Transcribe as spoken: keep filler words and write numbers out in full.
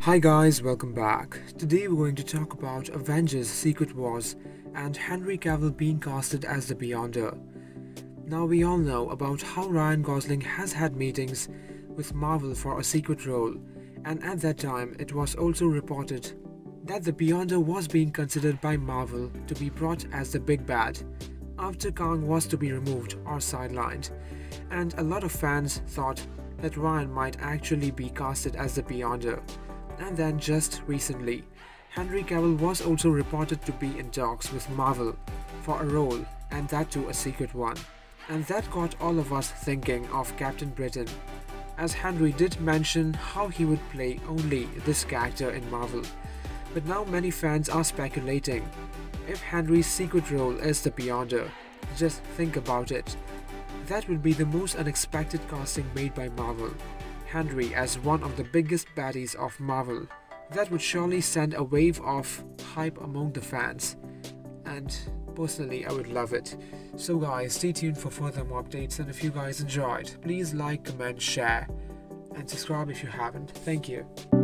Hi guys, welcome back. Today we're going to talk about Avengers Secret Wars and Henry Cavill being casted as the Beyonder. Now we all know about how Ryan Gosling has had meetings with Marvel for a secret role, and at that time it was also reported that the Beyonder was being considered by Marvel to be brought as the big bad after Kang was to be removed or sidelined, and a lot of fans thought that Ryan might actually be casted as the Beyonder. And then just recently, Henry Cavill was also reported to be in talks with Marvel for a role, and that too a secret one. And that got all of us thinking of Captain Britain, as Henry did mention how he would play only this character in Marvel. But now many fans are speculating if Henry's secret role is the Beyonder. Just think about it. That would be the most unexpected casting made by Marvel. Henry as one of the biggest baddies of Marvel. That would surely send a wave of hype among the fans, and personally I would love it. So guys, stay tuned for further more updates, and if you guys enjoyed, please like, comment, share and subscribe if you haven't. Thank you.